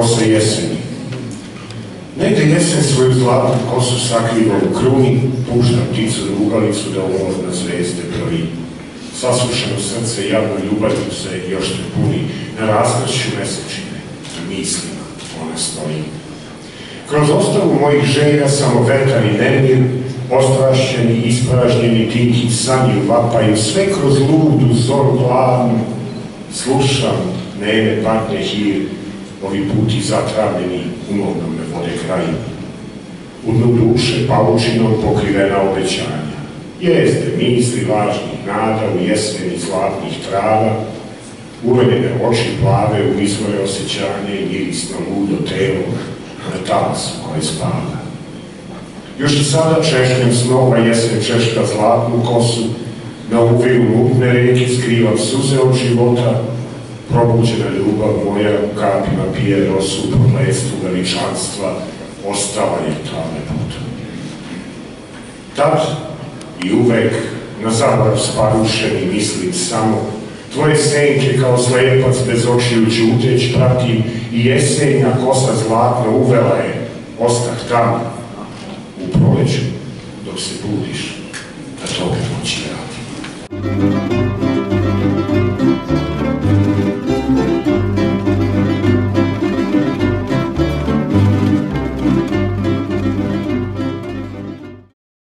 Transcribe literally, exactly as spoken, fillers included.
kose jeseni. Negde jesen svoju zlatnu kosu sakriva u kruni, pušta pticu rugalicu da umor na zvezde broji. Sasušeno srce jadno ljubavlju se još te puni, na raskršću mesečine, na mislima ona stoji. Kroz ostavu mojih želja samo vetar i nemir, ostrašćeni, ispražnjeni, tihi sanji vapaju, sve kroz ludu zoru glavnu, slušam neme patnje hir, ovi puti zatravljeni umorno me vode kraju. U dnu duše paučinom pokrivena obećanja, jezde misli važnih nada u jeseni zlatnih trava, uveljene oči plave u izvore osjećanja i mirisno ludo telo na talasu koje spava. Još i sada češljem snova jesen češka zlatnu kosu, na uviru mutne reke skrivam suze od života, probuđena ljubav moja u kapima pije rosu u prokletstvu veličanstva, ostala je ta lepota. Tad i uvek na zaborav sparušeni mislim samo, tvoje senke kao slepac bez očiju ćuteć pratim i jesenja kosa zlatna uvela je, ostah tamo, u proleću, dok se budiš, da toga noći